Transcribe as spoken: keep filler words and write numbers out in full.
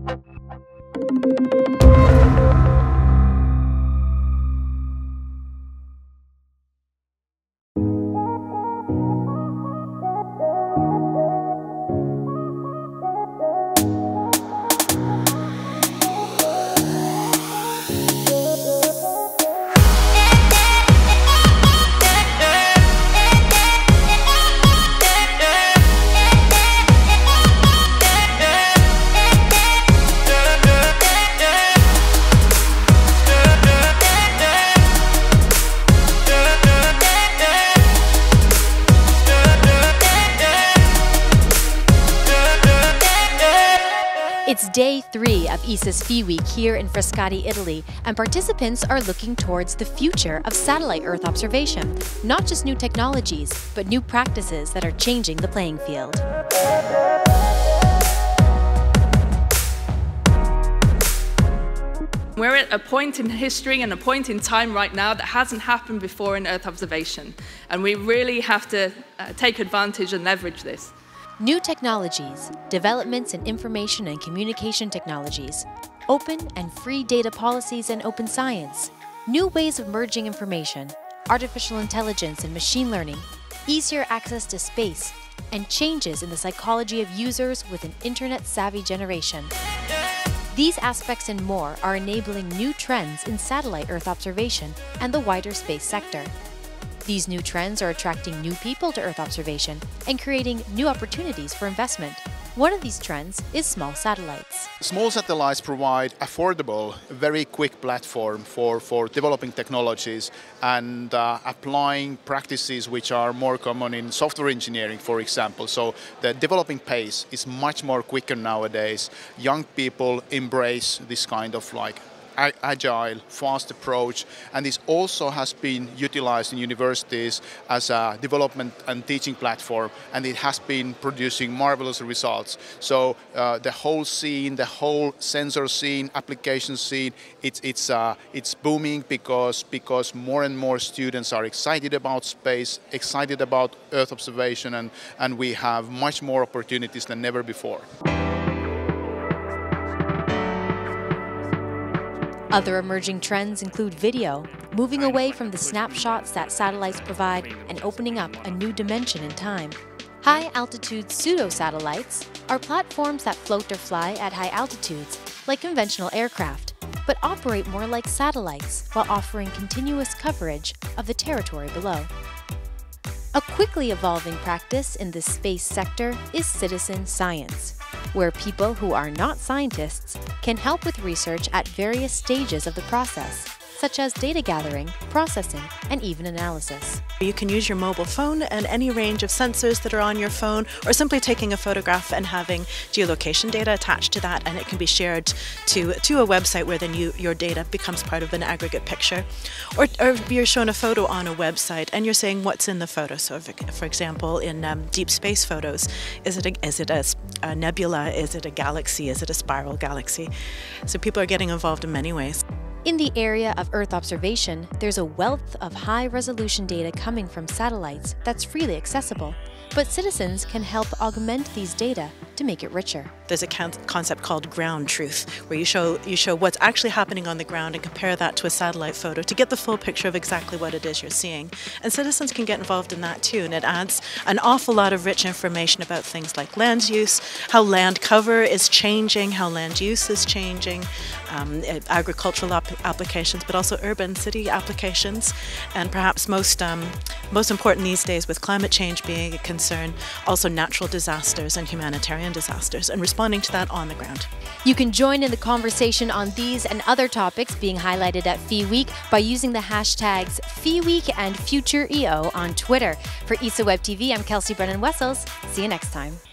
It's day three of E S A's Phi Week here in Frascati, Italy, and participants are looking towards the future of satellite Earth observation. Not just new technologies, but new practices that are changing the playing field. We're at a point in history and a point in time right now that hasn't happened before in Earth observation, and we really have to uh, take advantage and leverage this. New technologies, developments in information and communication technologies, open and free data policies and open science, new ways of merging information, artificial intelligence and machine learning, easier access to space, and changes in the psychology of users with an internet-savvy generation. These aspects and more are enabling new trends in satellite Earth observation and the wider space sector. These new trends are attracting new people to Earth observation and creating new opportunities for investment. One of these trends is small satellites. Small satellites provide affordable, very quick platform for, for developing technologies and uh, applying practices which are more common in software engineering, for example. So the developing pace is much more quicker nowadays. Young people embrace this kind of like agile, fast approach, and this also has been utilized in universities as a development and teaching platform, and it has been producing marvelous results. So uh, the whole scene, the whole sensor scene, application scene, it's it's uh, it's booming because because more and more students are excited about space, excited about Earth observation, and and we have much more opportunities than ever before. Other emerging trends include video, moving away from the snapshots that satellites provide and opening up a new dimension in time. High-altitude pseudo-satellites are platforms that float or fly at high altitudes, like conventional aircraft, but operate more like satellites while offering continuous coverage of the territory below. A quickly evolving practice in the space sector is citizen science, where people who are not scientists can help with research at various stages of the process, such as data gathering, processing, and even analysis. You can use your mobile phone and any range of sensors that are on your phone, or simply taking a photograph and having geolocation data attached to that, and it can be shared to, to a website where then you, your data becomes part of an aggregate picture. Or, or you're shown a photo on a website and you're saying what's in the photo. So if, for example, in um, deep space photos, is it, a, is it a, a nebula, is it a galaxy, is it a spiral galaxy? So people are getting involved in many ways. In the area of Earth observation, there's a wealth of high-resolution data coming from satellites that's freely accessible, but citizens can help augment these data to make it richer. There's a concept called ground truth, where you show, you show what's actually happening on the ground and compare that to a satellite photo to get the full picture of exactly what it is you're seeing. And citizens can get involved in that too, and it adds an awful lot of rich information about things like land use, how land cover is changing, how land use is changing, um, agricultural ap applications, but also urban city applications, and perhaps most, um, most important these days with climate change being a concern, also natural disasters and humanitarian disasters, and responding to that on the ground. You can join in the conversation on these and other topics being highlighted at Phi Week by using the hashtags Phi Week and Future E O on Twitter. For E S A Web T V, I'm Kelsey Brennan-Wessels. See you next time.